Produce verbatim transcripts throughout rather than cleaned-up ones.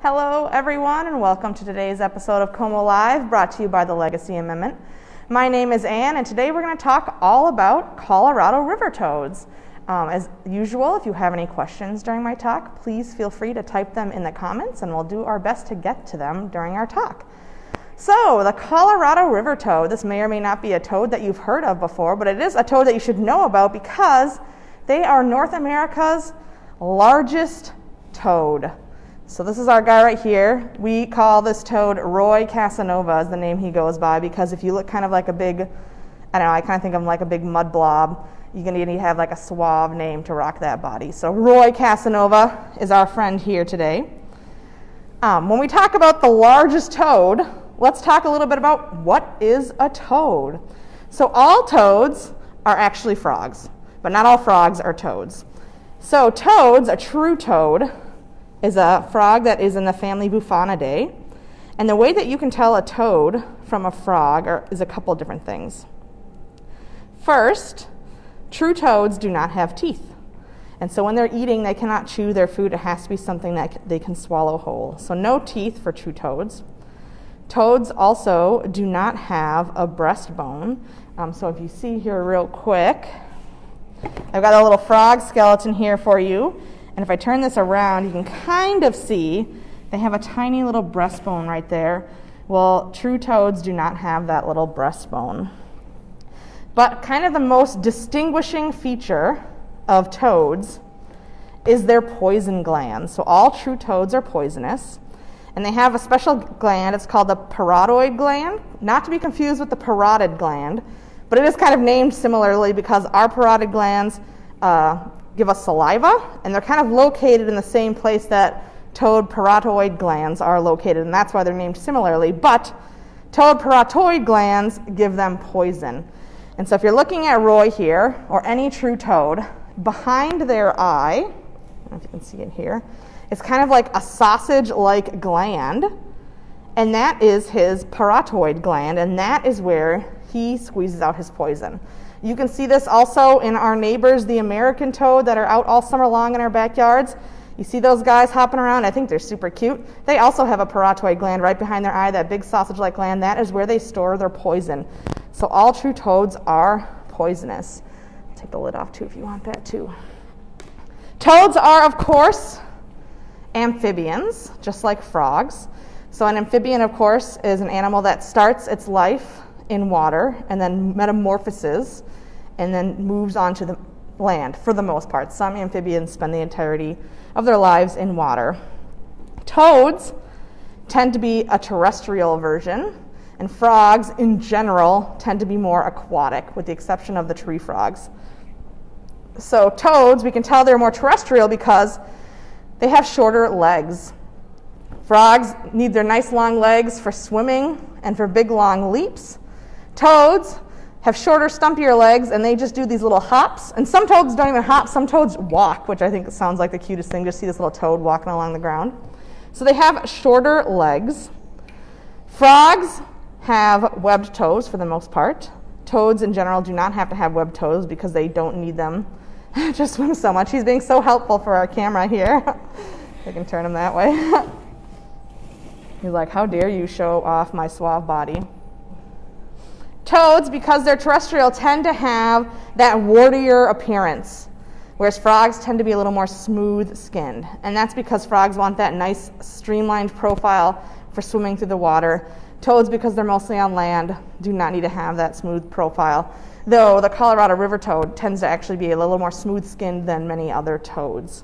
Hello everyone and welcome to today's episode of Como Live, brought to you by the Legacy Amendment. My name is Ann and today we're going to talk all about Colorado river toads. Um, as usual, if you have any questions during my talk, please feel free to type them in the comments and we'll do our best to get to them during our talk. So, the Colorado river toad, this may or may not be a toad that you've heard of before, but it is a toad that you should know about because they are North America's largest toad. So this is our guy right here. We call this toad Roy Casanova is the name he goes by because if you look kind of like a big, I don't know, I kind of think of him like a big mud blob. You're going to need to have like a suave name to rock that body. So Roy Casanova is our friend here today. Um, when we talk about the largest toad, let's talk a little bit about what is a toad. So all toads are actually frogs, but not all frogs are toads. So toads, a true toad, is a frog that is in the family Bufonidae. And the way that you can tell a toad from a frog are, is a couple of different things. First, true toads do not have teeth. And so when they're eating, they cannot chew their food. It has to be something that they can swallow whole. So no teeth for true toads. Toads also do not have a breastbone. Um, so if you see here real quick, I've got a little frog skeleton here for you. And if I turn this around, you can kind of see they have a tiny little breastbone right there. Well, true toads do not have that little breastbone. But kind of the most distinguishing feature of toads is their poison glands. So all true toads are poisonous. And they have a special gland. It's called the Parotid Gland, not to be confused with the Parotid Gland. But it is kind of named similarly because our parotid glands uh, give us saliva, and they're kind of located in the same place that toad paratoid glands are located, and that's why they're named similarly. But toad paratoid glands give them poison. And so if you're looking at Roy here, or any true toad, behind their eye, I don't know if you can see it here, it's kind of like a sausage-like gland, and that is his paratoid gland, and that is where he squeezes out his poison. You can see this also in our neighbors, the American toad, that are out all summer long in our backyards. You see those guys hopping around? I think they're super cute. They also have a paratoid gland right behind their eye, that big sausage-like gland. That is where they store their poison. So all true toads are poisonous. Take the lid off too if you want that too. Toads are, of course, amphibians, just like frogs. So an amphibian, of course, is an animal that starts its life in water and then metamorphoses and then moves on to the land for the most part. Some amphibians spend the entirety of their lives in water. Toads tend to be a terrestrial version, and frogs in general tend to be more aquatic, with the exception of the tree frogs. So toads, we can tell they're more terrestrial because they have shorter legs. Frogs need their nice long legs for swimming and for big long leaps. Toads have shorter, stumpier legs, and they just do these little hops. And some toads don't even hop. Some toads walk, which I think sounds like the cutest thing. Just see this little toad walking along the ground. So they have shorter legs. Frogs have webbed toes for the most part. Toads in general do not have to have webbed toes because they don't need them to swim so much. He's being so helpful for our camera here. I can turn him that way. He's like, how dare you show off my suave body. Toads, because they're terrestrial, tend to have that wartier appearance, whereas frogs tend to be a little more smooth-skinned. And that's because frogs want that nice streamlined profile for swimming through the water. Toads, because they're mostly on land, do not need to have that smooth profile, though the Colorado river toad tends to actually be a little more smooth-skinned than many other toads.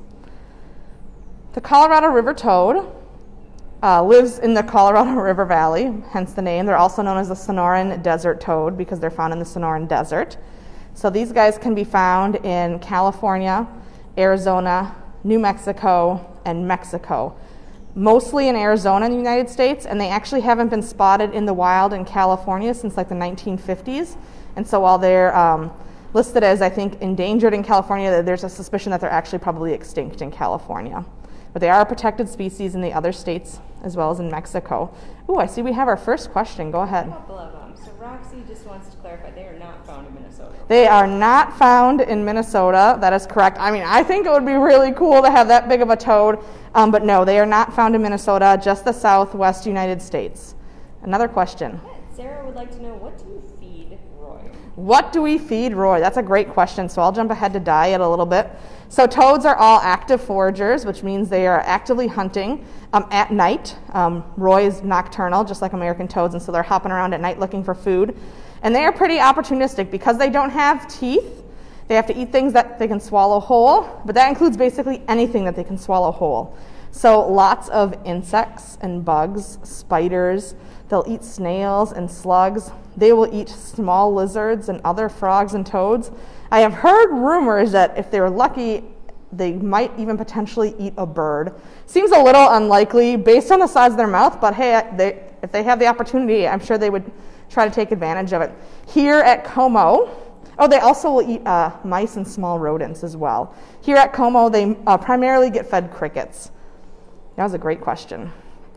The Colorado river toad Uh, lives in the Colorado River Valley, hence the name. They're also known as the Sonoran Desert toad because they're found in the Sonoran Desert. So these guys can be found in California, Arizona, New Mexico, and Mexico. Mostly in Arizona in the United States, and they actually haven't been spotted in the wild in California since like the nineteen fifties. And so while they're um, listed as, I think, endangered in California, there's a suspicion that they're actually probably extinct in California. But they are a protected species in the other states as well as in Mexico. Ooh, I see we have our first question. Go ahead. A couple of them. So Roxy just wants to clarify, they are not found in Minnesota. They are not found in Minnesota. That is correct. I mean, I think it would be really cool to have that big of a toad, um, but no, they are not found in Minnesota, just the southwest United States. Another question. Sarah would like to know, what do you feed Roy? What do we feed Roy? That's a great question, so I'll jump ahead to diet a little bit. So toads are all active foragers, which means they are actively hunting um, at night. Um, Roy is nocturnal, just like American toads, and so they're hopping around at night looking for food. And they are pretty opportunistic because they don't have teeth. They have to eat things that they can swallow whole, but that includes basically anything that they can swallow whole. So lots of insects and bugs, spiders. They'll eat snails and slugs. They will eat small lizards and other frogs and toads. I have heard rumors that if they were lucky, they might even potentially eat a bird. Seems a little unlikely based on the size of their mouth, but hey, they, if they have the opportunity, I'm sure they would try to take advantage of it. Here at Como, oh, they also will eat uh, mice and small rodents as well. Here at Como, they uh, primarily get fed crickets. That was a great question.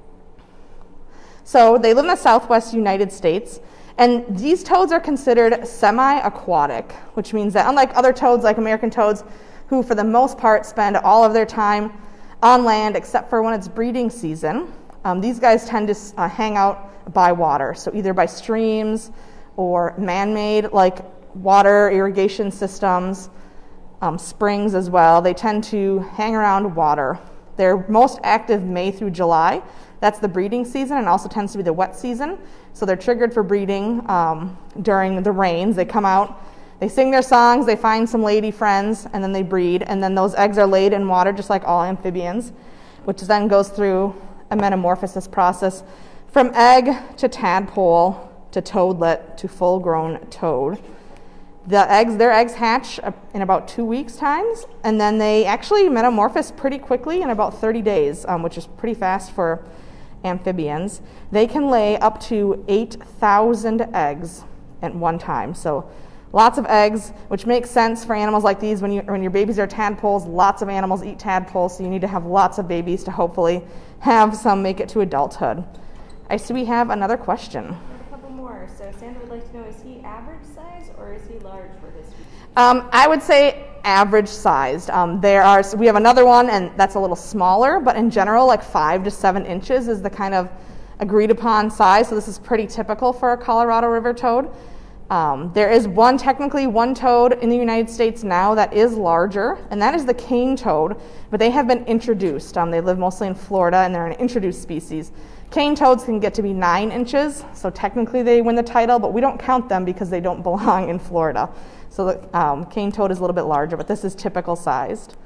So they live in the southwest United States, and these toads are considered semi-aquatic, which means that unlike other toads, like American toads, who for the most part spend all of their time on land except for when it's breeding season, um, these guys tend to uh, hang out by water, so either by streams or man-made like water irrigation systems, um, springs as well. They tend to hang around water. They're most active May through July. That's the breeding season, and also tends to be the wet season. So they're triggered for breeding um, during the rains. They come out, they sing their songs, they find some lady friends, and then they breed. And then those eggs are laid in water, just like all amphibians, which then goes through a metamorphosis process from egg to tadpole to toadlet to full-grown toad. The eggs, their eggs hatch in about two weeks' times, and then they actually metamorphose pretty quickly in about thirty days, um, which is pretty fast for amphibians. They can lay up to eight thousand eggs at one time, so lots of eggs, which makes sense for animals like these. When, you, when your babies are tadpoles, lots of animals eat tadpoles, so you need to have lots of babies to hopefully have some make it to adulthood. I see we have another question. A couple more. So Sandra would like to know, is he average size or is he large for this species? Um, I would say average sized. Um, there are, so we have another one, and that's a little smaller, but in general, like five to seven inches is the kind of agreed upon size. So this is pretty typical for a Colorado River toad. Um, there is one, technically one toad in the United States now that is larger, and that is the cane toad, but they have been introduced. Um, they live mostly in Florida, and they're an introduced species. Cane toads can get to be nine inches, so technically they win the title, but we don't count them because they don't belong in Florida. So the um, cane toad is a little bit larger, but this is typical sized.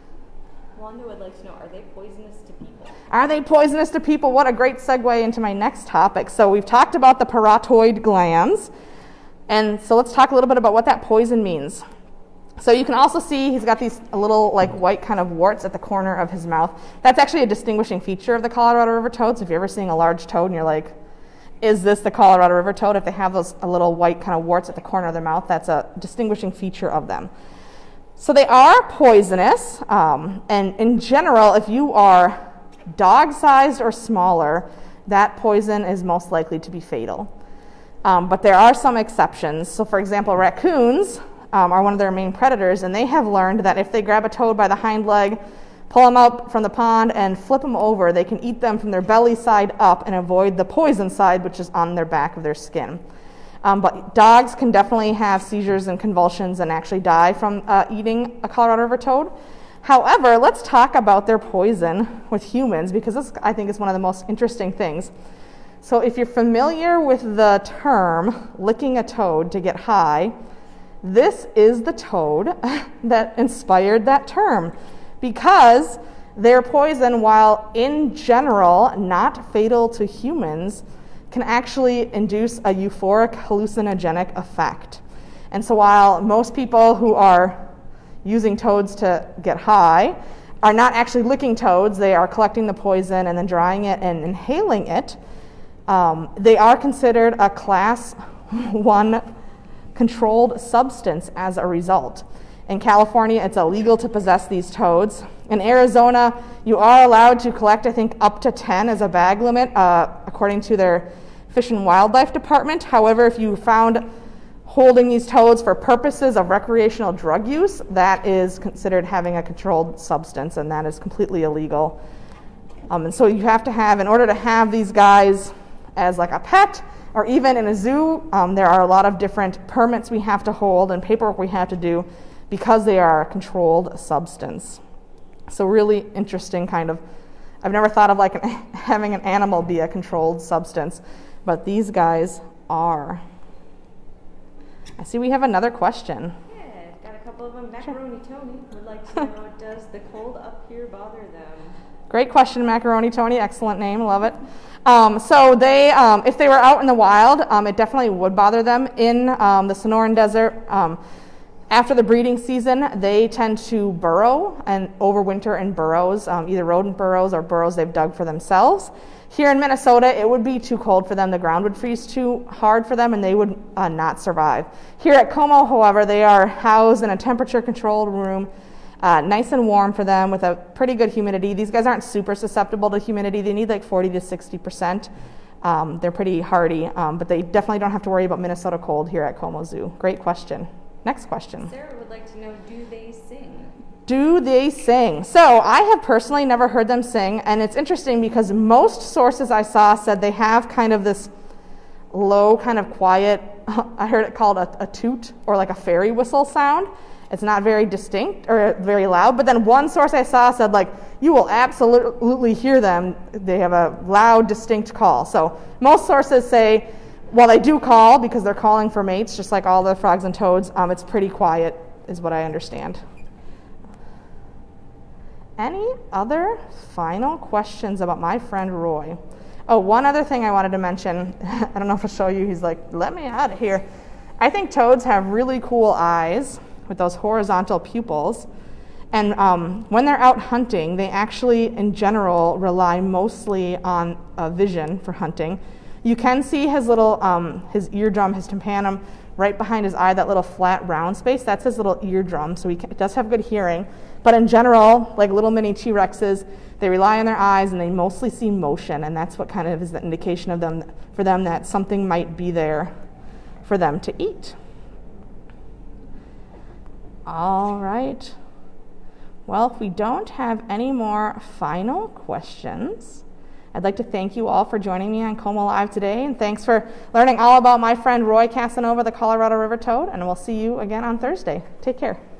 Wanda would like to know, are they poisonous to people? Are they poisonous to people? What a great segue into my next topic. So we've talked about the parotid glands, and so let's talk a little bit about what that poison means. So you can also see he's got these little like white kind of warts at the corner of his mouth. That's actually a distinguishing feature of the Colorado River toad. So if you're ever seeing a large toad and you're like, is this the Colorado River toad? If they have those a little white kind of warts at the corner of their mouth, that's a distinguishing feature of them. So they are poisonous, um, and in general, if you are dog-sized or smaller, that poison is most likely to be fatal. Um, but there are some exceptions. So for example, raccoons um, are one of their main predators, and they have learned that if they grab a toad by the hind leg, pull them up from the pond, and flip them over, they can eat them from their belly side up and avoid the poison side, which is on their back of their skin. Um, but dogs can definitely have seizures and convulsions and actually die from uh, eating a Colorado River toad. However, let's talk about their poison with humans, because this, I think, is one of the most interesting things. So if you're familiar with the term licking a toad to get high, this is the toad that inspired that term, because their poison, while in general not fatal to humans, can actually induce a euphoric hallucinogenic effect. And so while most people who are using toads to get high are not actually licking toads, they are collecting the poison and then drying it and inhaling it, um, they are considered a class one controlled substance as a result. In California, it's illegal to possess these toads. In Arizona, you are allowed to collect, I think, up to ten as a bag limit, uh, according to their Fish and Wildlife Department. However, if you found holding these toads for purposes of recreational drug use, that is considered having a controlled substance, and that is completely illegal. Um, and so you have to have, in order to have these guys as like a pet, or even in a zoo, um, there are a lot of different permits we have to hold and paperwork we have to do because they are a controlled substance. So really interesting kind of, I've never thought of like an, having an animal be a controlled substance, but these guys are. I see we have another question. Yeah, got a couple of them. Macaroni Tony would like to know, does the cold up here bother them? Great question, Macaroni Tony. Excellent name. Love it. Um, so they, um, if they were out in the wild, um, it definitely would bother them. In um, the Sonoran Desert, um, after the breeding season, they tend to burrow and overwinter in burrows, um, either rodent burrows or burrows they've dug for themselves. Here in Minnesota, it would be too cold for them. The ground would freeze too hard for them, and they would uh, not survive. Here at Como, however, they are housed in a temperature-controlled room, uh, nice and warm for them with a pretty good humidity. These guys aren't super susceptible to humidity. They need like forty to sixty percent. Um, they're pretty hardy, um, but they definitely don't have to worry about Minnesota cold here at Como Zoo. Great question. Next question. Sarah would like to know, do they sing? Do they sing? So I have personally never heard them sing, and it's interesting because most sources I saw said they have kind of this low, kind of quiet, I heard it called a, a toot or like a fairy whistle sound. It's not very distinct or very loud, but then one source I saw said like, you will absolutely hear them. They have a loud, distinct call. So most sources say, while they do call because they're calling for mates, just like all the frogs and toads, um, it's pretty quiet is what I understand. Any other final questions about my friend Roy? Oh, one other thing I wanted to mention. I don't know if I'll show you. He's like, let me out of here. I think toads have really cool eyes with those horizontal pupils. And um, when they're out hunting, they actually, in general, rely mostly on uh, vision for hunting. You can see his little, um, his eardrum, his tympanum, right behind his eye, that little flat round space. That's his little eardrum, so he can, does have good hearing. But in general, like little mini T-Rexes, they rely on their eyes and they mostly see motion, and that's what kind of is the indication of them, for them that something might be there for them to eat. All right. Well, if we don't have any more final questions, I'd like to thank you all for joining me on Como Live today, and thanks for learning all about my friend Roy Casanova, the Colorado River toad, and we'll see you again on Thursday. Take care.